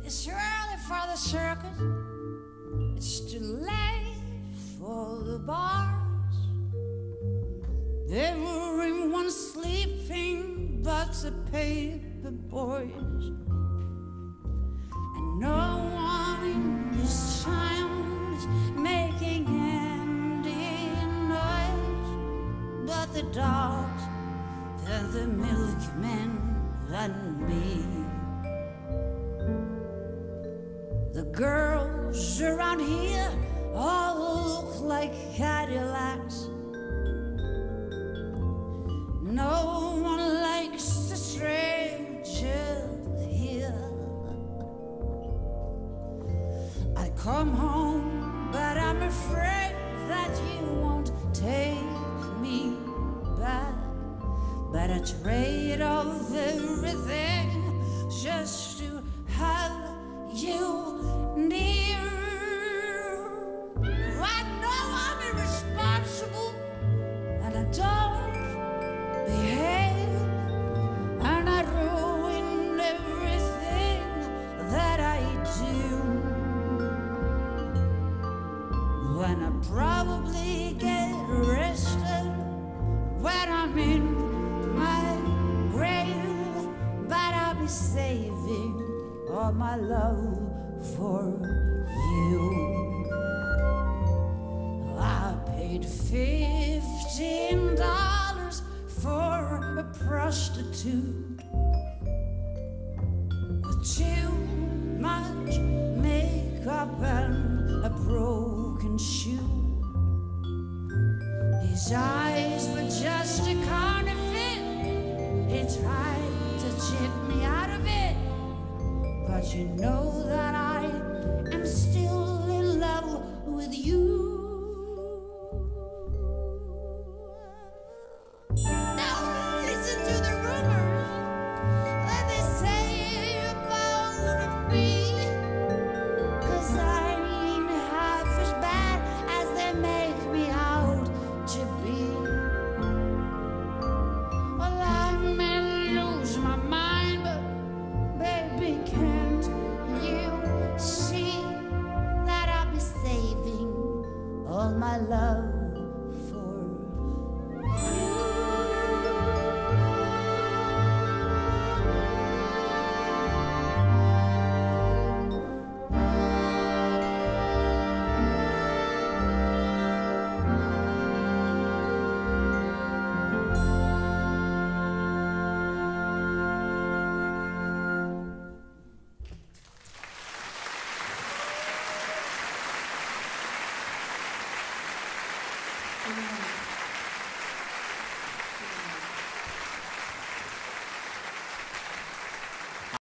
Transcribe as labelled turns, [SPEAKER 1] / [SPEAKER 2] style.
[SPEAKER 1] It's early for the circus. It's too late for the bars. Everyone's sleeping but the paper boys. And no one in this town is making any noise but the dogs and the milkmen and me. The girls around here all look like Cadillacs. No one likes a stranger here. I come home, but I'm afraid that you won't take me back. But I trade off everything just to have you near. I know I'm irresponsible and I don't behave, and I ruin everything that I do, when I probably get arrested when I'm in my grave. But I'll be saving all my love for you. I paid $15 for a prostitute with too much makeup and a broken shoe. His eyes were just a counterfeit. He tried to cheat me out of it. But you know that I am still in love with you. Now listen to the rumors that they say about me, 'cause I ain't half as bad as they make me out to be. Well, I may lose my mind, but baby, can't you see that I'll be saving all my love for you?
[SPEAKER 2] Amen.